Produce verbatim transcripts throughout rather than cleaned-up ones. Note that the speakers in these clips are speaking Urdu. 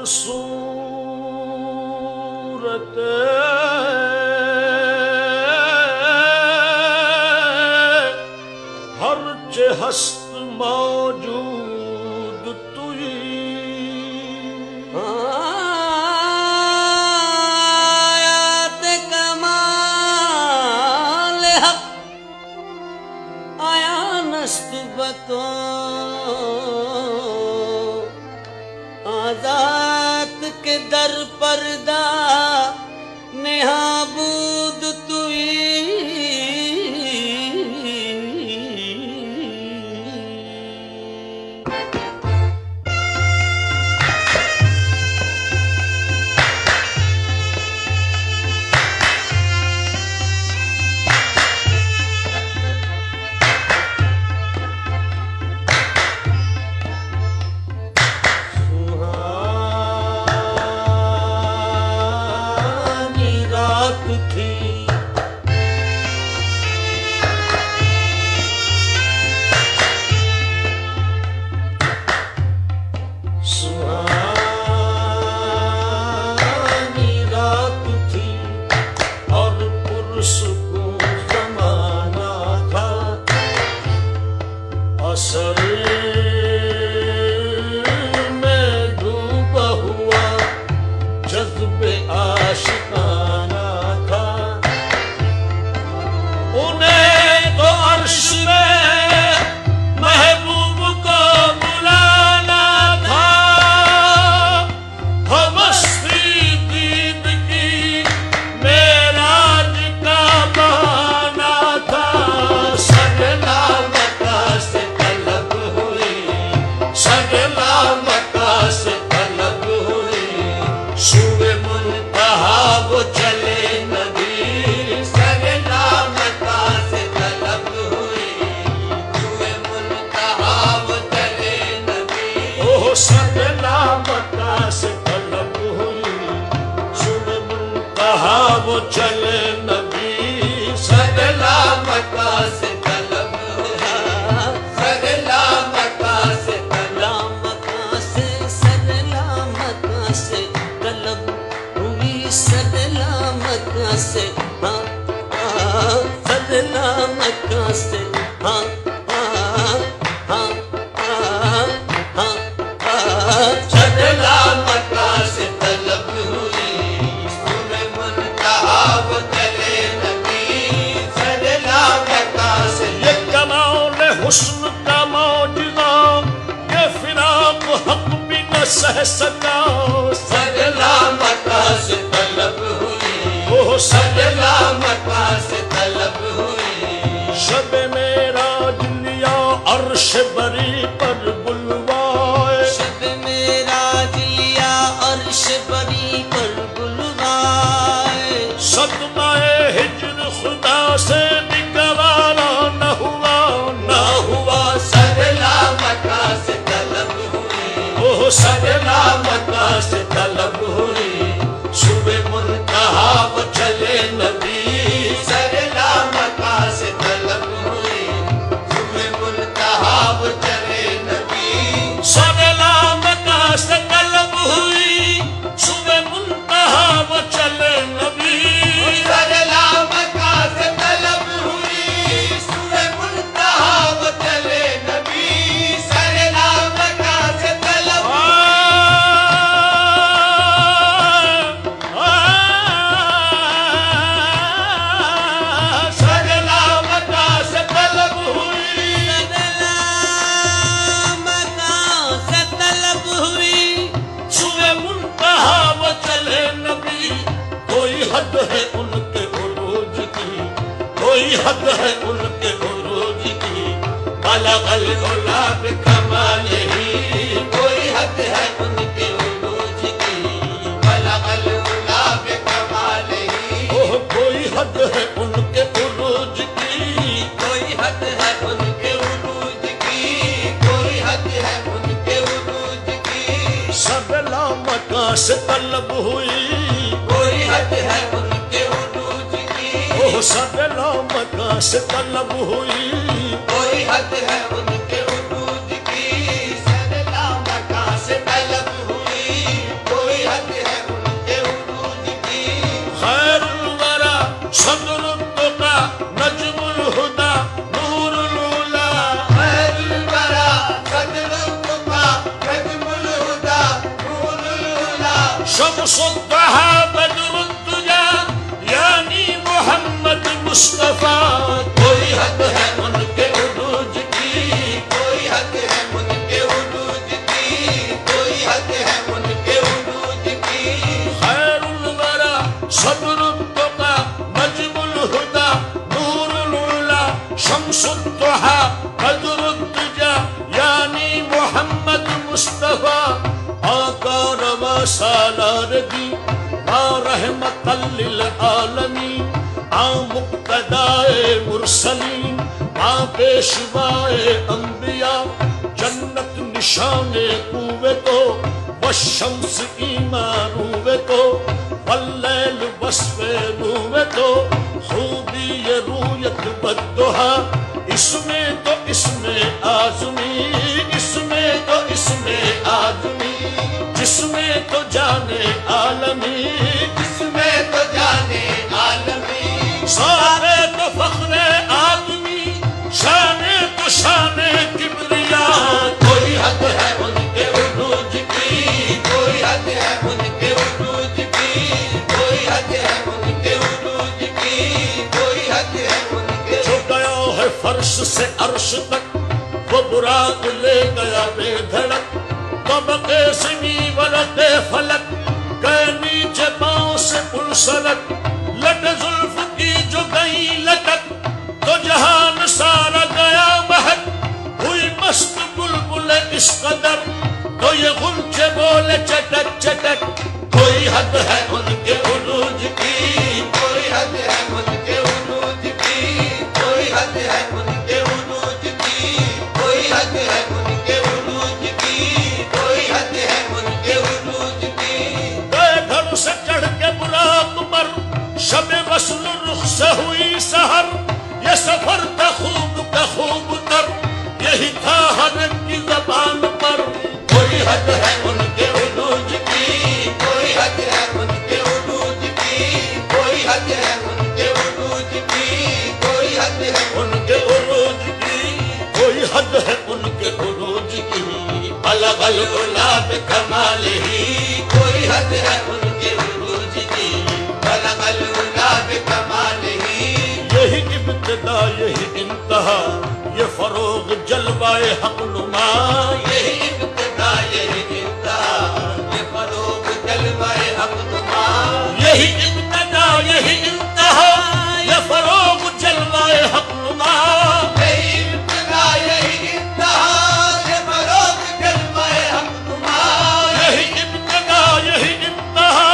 صورت ہر چه هست موجود تویی آیات کمال حق آیا نست بتو آزاد کے در پردہ نہابود توئی وہ چلے نبی سگلا مکہ سے طلب سگلا مکہ سے طلب مکہ سے سگلا مکہ سے طلب ہوئی سگلا مکہ سے ہاں سگلا مکہ سے ہاں ہاں ہاں ہاں سگلا مکہ سے طلب ہوئی حسن کا معجزہ کہ فراق حق بھی نہ سہ سکا سگلا مکہ سے طلب ہوئی وہ سگلا مکہ سے طلب ہوئی شب معراج لیا عرش بری پر بلوائے شب معراج لیا عرش بری پر بلوائے صدمہ ہجر خدا سے نگوارا نہ ہوا نہ ہوا سگلا مکہ سے طلب ہوئی وہ سگلا مکہ سے طلب ہوئی شب منتہا وہ چلے نبی سگلا مکہ سے طلب ہوئی شب منتہا وہ چلے نبی سگلا مکہ سے طلب ہوئی شب منتہا وہ چلے نبی سگلا مکہ سے طلب ہوئی شب منتہا وہ چلے نبی سگلا مکہ سے طلب سگلا مکہ سے طلب ہوئی سگلا مکہ سے طلب ہوئی شب منتہا وہ چلے نبی کوئی حد ہے ان کے عروج کی کوئی حد ہے ان کے عروج کی بلغ العلا بکمالہ کوئی حد ہے ان کے عروج کی بلغ العلا بکمالہ اوہ کوئی حد ہے ان کے عروج کی کوئی حد ہے ان کے عروج کی کوئی حد ہے ان کے عروج کی سگلا مکہ سے طلب ہوئی کوئی حد ہے ان کے عروج کی اوہ سگلا مکہ سے طلب ہوئی کوئی حد ہے ان کے عروج کی سگلا مکہ سے طلب ہوئی شمس الضحى بدر الدجى یعنی محمد مصطفیٰ. کوئی حد ہے ان کے عروج کی، کوئی حد ہے ان کے عروج کی، کوئی حد ہے ان کے عروج کی. خیر الورى صدر التقى نجم الهدى نور العلا شمس الضحى بدر الدجى یعنی محمد مصطفیٰ. آقا روا سالار دی آ رحمت للعالمین، آ مقتدائے مرسلین، آ پیشوائے انبیاء. جنت نشان قوے تو والشمس ایمان روے تو واللیل وصف روے تو خوبی رویت بدہا. اس میں تو اس میں آزمی، اس میں تو اس میں آدمی، جس میں تو جانے عالمی، جس میں تو جانے عالمی. سارے تو فخر آدمی، شان تو شان کبریا. کوئی حد ہے ان کے عروج کی، کوئی حد ہے ان کے عروج کی، کوئی حد ہے ان کے عروج کی، کوئی حد ہے ان کے. جو گیا ہے فرش سے عرش تک وہ براق لے گیا بے دھڑک. طبقے زمیں ورق فلک گئے نیچے پاؤں سے پل سلک. لٹ زلف کی جو گئی لٹک تو جہان سارا گیا مہک. ہوئی مست بلبل اس قدر تو یہ غنچے بولے چٹک چٹک. کوئی حد ہے ان کے عروج کی، کوئی حد ہے ان کے عروج کی، کوئی حد ہے ان کے عروج کی، کوئی حد ہے ان کے عروج کی، کوئی حد ہے ان کے عروج کی. گئے گھر سے چڑھ کے براق پر شب وصل رخ سے ہوئی سحر. یہ سفر تھا خوب کا خوب تر، یہی تھا ہر ایک کی زبان پر. کوئی حد ہے ان کے عروج کی، کوئی حد ہے ان کے عروج کی، کوئی حد ہے ان کے عروج کی، کوئی حد ہے ان کے عروج کی کوئی حد ہے ان کے عروج کی. بلغ العلا بکمالہ، کوئی حد ہے ان کے عروج کی. بلغ العلا بکمالہ، یہی ابتدا یہی انتہا یہ فروغ جلوائے حق نما. یہی ابتدا یہی انتہا یہ فروغ جلوۂ حق نما. یہی ابتدا یہی انتہا یہ فروغ جلوائے حق نما. یہی ابتدا یہی انتہا یہ فروغ جلوۂ حق نما. یہی ابتدا یہی انتہا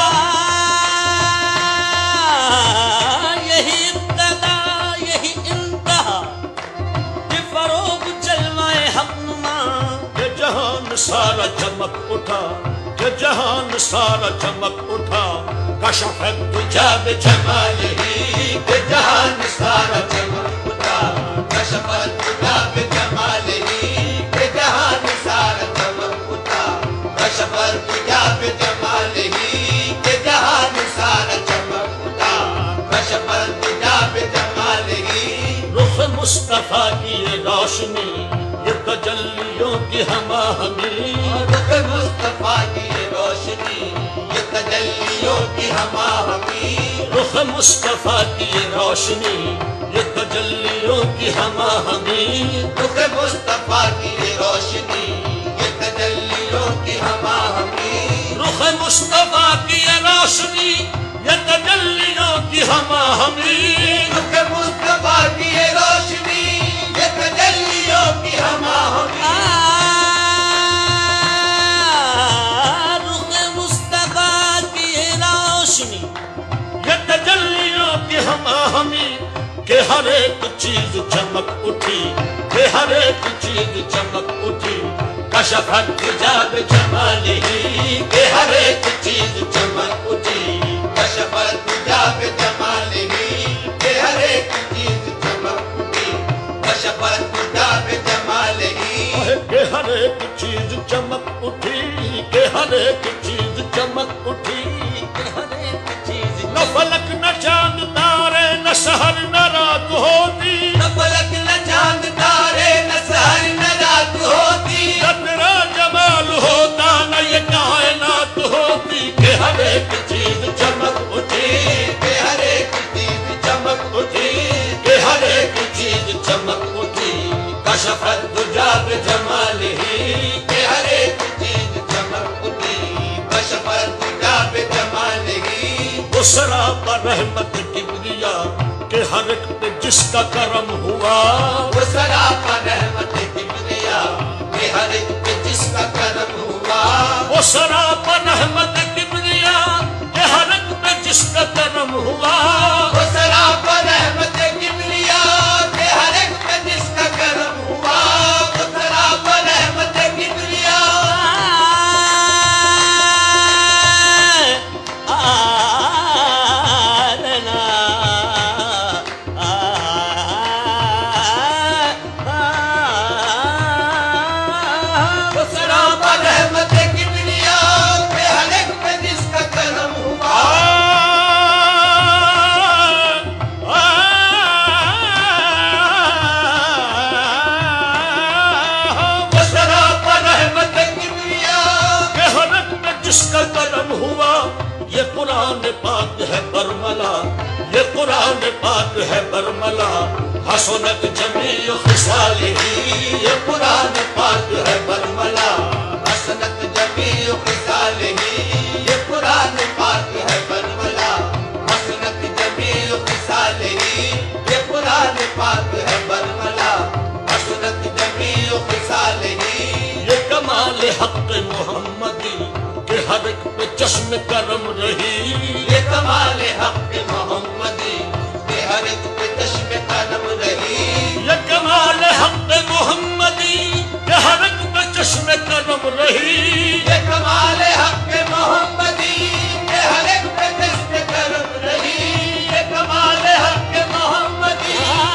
یہی ابتدا یہی انتہا یہ فروغ جلوۂ حق نما. کہ جہان سارا چمک اٹھا، کہ جہان سارا چمک اٹھا. کشف الدجى بجمالہ، کہ جہان سارا چمک اٹھا. کشف الدجى بجمالہ، کہ جہان سارا چمک اٹھا. کشف الدجى بجمالہ، کہ جہان سارا چمک اٹھا. کشف الدجى بجمالہ. رخ مصطفیٰ کی یہ روشنی، یہ تجلیوں کی ہما ہمی. رخ مصطفیٰ کی یہ روشنی، یہ تجلیوں کی ہما ہمی. رخ مصطفیٰ کی یہ روشنی یہ تجلیوں کی ہما ہمی. رخ مصطفیٰ کی یہ روشنی یہ تجلیوں کی ہما ہمی. رخ مصطفیٰ کی یہ روشنی یہ تجلیوں کی ہما ہمی. رخ مصطفیٰ کی یہ روشنی یہ تجلیوں کی ہما ہمی. رخ مصطفیٰ کی یہ روشنی یہ تجلیوں کی ہما ہمی. کہ ہر ایک چیز چمک اٹھی، کہ ہر ایک چیز چمک اٹھی. کشف الدجى بجمالہ، کہ ہر ایک چیز چمک اٹھی. کشف الدجى بجمالہ، کہ ہر ایک چیز چمک اٹھی. کشف الدجى بجمالہ، کہ ہر ایک چیز چمک اٹھی، کہ ہر ایک چیز چمک اٹھی. کہ ہر ایک چیز نہ فلک نہ چاند تارے نہ سحر نہ رات ہوتی. نہ فلک نہ چاند تارے نہ سحر نہ رات ہوتی. نہ تیرا جمال ہوتا نہ یہ کائنات ہوتی. کہ چمک اٹھی کہ ہر ایک چیز چمک اٹھی کشف الدجا بجمالہ کہ ہر ایک چیز چمک اٹھی کشف الدجا بجمالہ وہ سراپا رحمت کبریا کہ ہر ایک پہ جس کا کرم ہوا وہ سراپا رحمت کبریا کہ ہر ایک پہ جس کا کرم ہوا وہ سراپا رحمت کبریا کہ ہر ایک پہ جس کا کرم ہوا وہ سراپا رحمت کبریا کہ ہر ایک پہ جس کا کرم ہوا وہ سراپا رحمت کبریا وہ سراپا رحمت کبریا کہ ہر ایک پہ جس کا کرم ہوا وہ سراپا رحمت کبریا کہ ہر ایک پہ جس کا کرم ہوا یہ قرآن پاک ہے برملا یہ قرآن پاک ہے برملا حسنت جمیع خصالہ یہ قرآن پاک ہے برملا حسنت جمیع خصالہ یہ قرآن پاک ہے برملا حسنت جمیع خصالہ یہ قرآن پاک ہے برملا حسنت جمیع خصالہ یہ کمال حق محمدی کہ ہر ایک پہ چشم کرم رہی یہ کمال حق محمدی کہ ہر ایک پہ چشم کرم رہی یہ کمال حق محمدی کہ ہر ایک پہ چشم کرم رہی یہ کمال حق محمدی کہ ہر ایک پہ چشم کرم رہی یہ کمال حق محمدی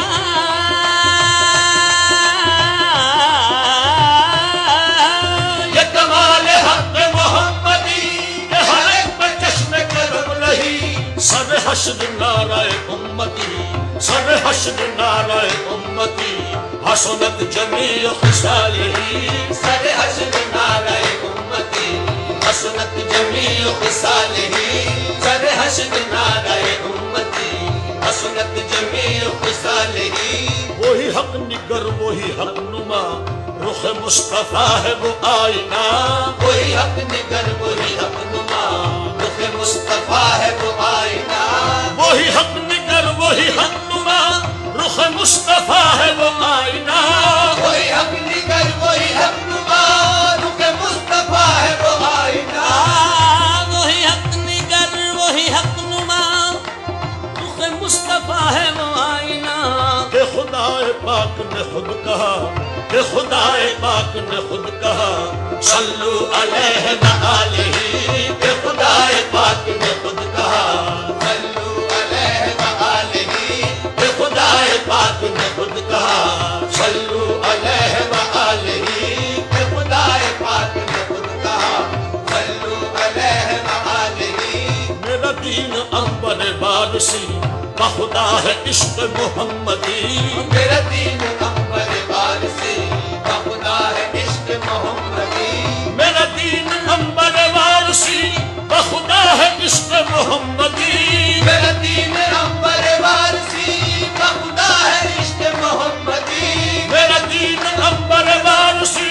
یہ کمال حق محمدی کہ ہر ایک پہ چشم کرم رہی سر حشر نعرہ امتی سر حشر نعرہ امتی حسنت جمیع خصالہ سر حشر نعرہ امتی حسنت جمیع خصالہ سر حشر نعرہ امتی حسنت جمیع خصالہ وہی حق نگر وہی حق نما رخ مصطفیٰ ہے وہ آئینہ کوئی حق نگر وہی حق نما رخ مصطفیٰ ہے وہ آئینہ وہی حق نگر وہی حق نما رخ مصطفیٰ ہے وہ آئینہ کوئی حق نگر وہی حق نما رخ مصطفیٰ ہے وہ آئینہ وہی حق نگر وہی حق نما رخ مصطفیٰ ہے وہ آئینہ کہ خدا پاک نے خود کہا کہ خدا پاک نے خود کہا صلو علیہ وآلہ کہ خدا پاک نے خود کہا صلو علیہ وآلہ کہ خدا پاک نے خود کہا صلو علیہ وآلہ کہ خدا پاک نے خود کہا صلو علیہ وآلہ میرا دین انبر بارسی بخدا ہے عشق محمدی میرا دین انبر وارسی بخدا ہے عشق محمدی میرا دین انبر وارسی بخدا ہے عشق محمدی میرا دین انبر وارسی بخدا ہے عشق محمدی میرا دین انبر وارسی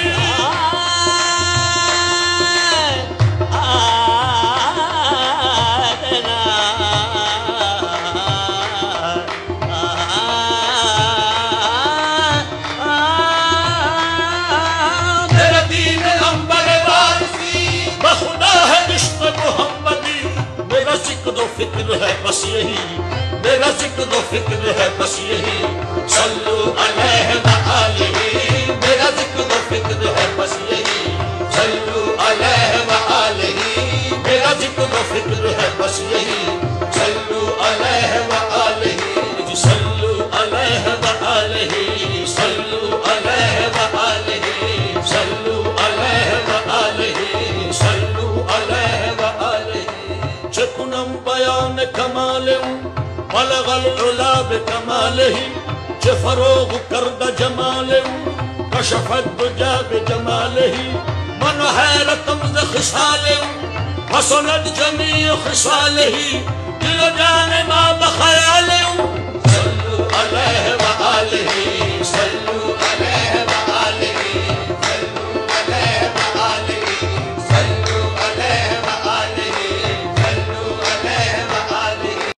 میرا دین انبر وارسی بخدا ہے عشق محمدی میرا ذکر و فکر ہے بس یہی میرا ذکر و فکر ہے بس یہی صلو علیہ وآلہ میرا ذکر و فکر ہے بس یہی صلو علیہ وآلہ میرا ذکر و فکر ہے بس یہی صلو علیہ وآلہ جی صلو علیہ وآلہ صلو علیہ وآلہ صلو علیہ وآلہ صلو علیہ وآلہ چکنم بیان کمالم بلغ العلا بکمالہ چه فروغ کرد جمالم کشف الدجا بجمالہ من حیرتم ز خصالم حسنت جمیع خصالہ دل و جان ما بخیر